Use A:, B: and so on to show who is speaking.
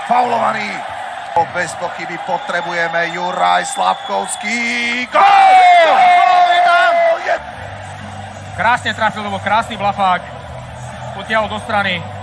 A: faulovaný. Bez pochyby potrebujeme Juraj Slavkovský. Gól!
B: Krásne trafil, lebo krásny blafák potiahol do strany.